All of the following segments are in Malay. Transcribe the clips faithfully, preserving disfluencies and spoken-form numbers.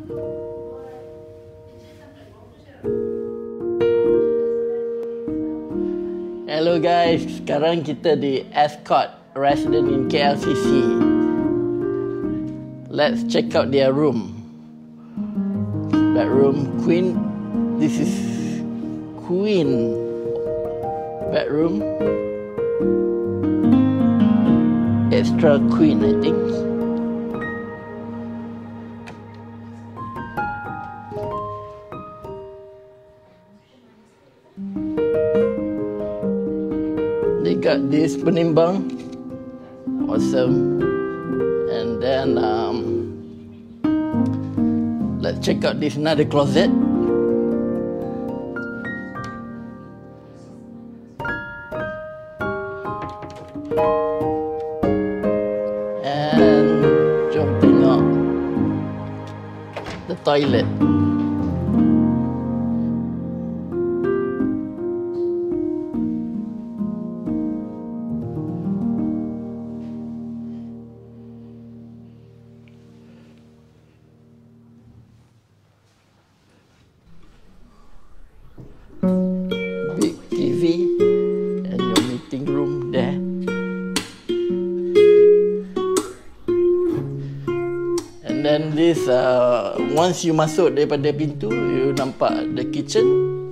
Hello guys, sekarang kita di Ascott resident in K L C C. Let's check out their room. Bedroom queen. This is queen bedroom. Extra queen, I think. They got this penimbang, awesome. And then um, let's check out this another closet. And jom tengok the toilet. Big T V and your meeting room there. And then this, uh, once you masuk daripada pintu, you nampak the kitchen.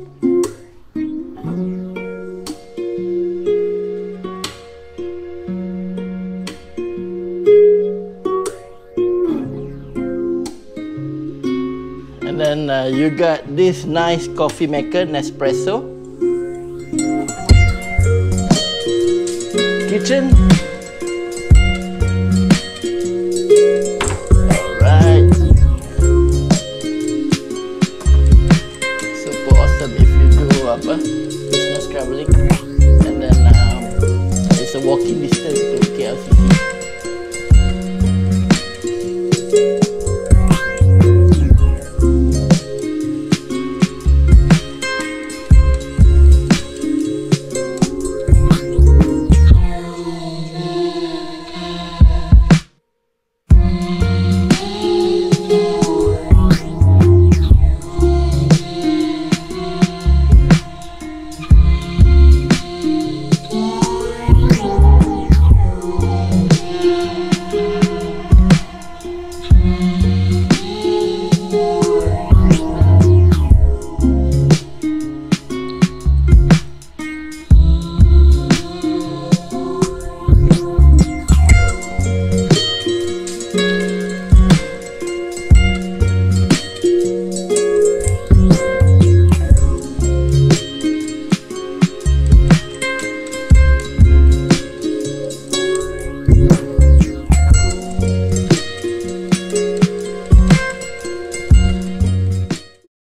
And then uh, you got this nice coffee maker, Nespresso. Kitchen.